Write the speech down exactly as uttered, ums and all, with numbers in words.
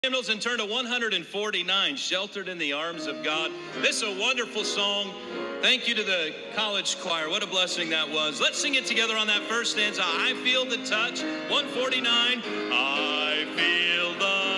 Hymnals and turn to one forty-nine, Sheltered in the Arms of God. This is a wonderful song. Thank you to the college choir. What a blessing that was. Let's sing it together on that first stanza. I feel the touch. one forty-nine. I feel the